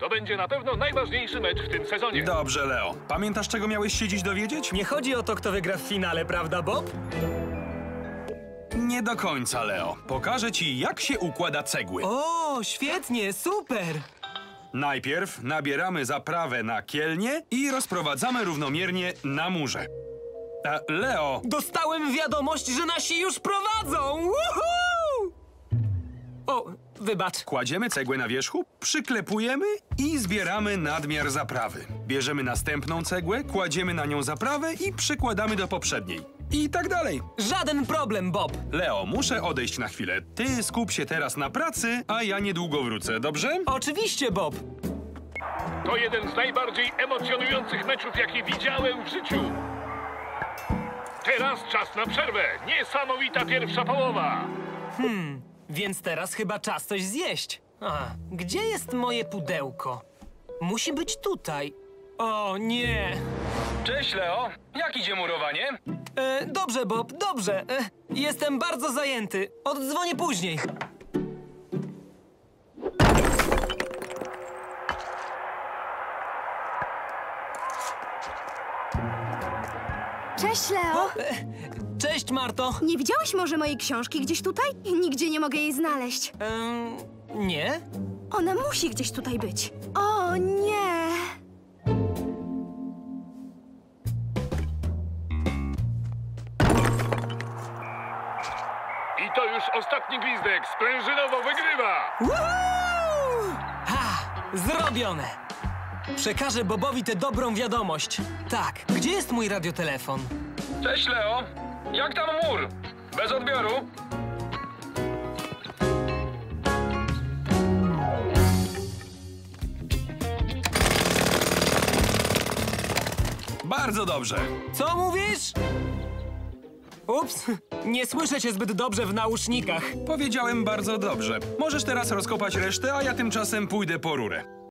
To będzie na pewno najważniejszy mecz w tym sezonie. Dobrze, Leo. Pamiętasz, czego miałeś się dziś dowiedzieć? Nie chodzi o to, kto wygra w finale, prawda, Bob? Nie do końca, Leo. Pokażę ci, jak się układa cegły. O, świetnie, super! Najpierw nabieramy zaprawę na kielnie i rozprowadzamy równomiernie na murze. Leo, Dostałem wiadomość, że nasi już prowadzą! Woohoo! O, wybacz. kładziemy cegłę na wierzchu, przyklepujemy i zbieramy nadmiar zaprawy. Bierzemy następną cegłę, kładziemy na nią zaprawę i przykładamy do poprzedniej. I tak dalej. Żaden problem, Bob. Leo, muszę odejść na chwilę. Ty skup się teraz na pracy, a ja niedługo wrócę, dobrze? Oczywiście, Bob. To jeden z najbardziej emocjonujących meczów, jaki widziałem w życiu. Teraz czas na przerwę. Niesamowita pierwsza połowa. Więc teraz chyba czas coś zjeść. A, gdzie jest moje pudełko? Musi być tutaj. O, nie. Cześć, Leo. Jak idzie murowanie? Dobrze, Bob, dobrze. Jestem bardzo zajęty. Oddzwonię później. Cześć, Leo. Cześć, Marto. Nie widziałeś może mojej książki gdzieś tutaj? Nigdzie nie mogę jej znaleźć. Nie? Ona musi gdzieś tutaj być. O nie! I to już ostatni gwizdek. Sprężynowo wygrywa. Woohoo! Ha! Zrobione! Przekażę Bobowi tę dobrą wiadomość. Tak, gdzie jest mój radiotelefon? Cześć, Leo. Jak tam mur? Bez odbioru? Bardzo dobrze. Co mówisz? Ups, nie słyszę cię zbyt dobrze w nausznikach. Powiedziałem bardzo dobrze. Możesz teraz rozkopać resztę, a ja tymczasem pójdę po rurę.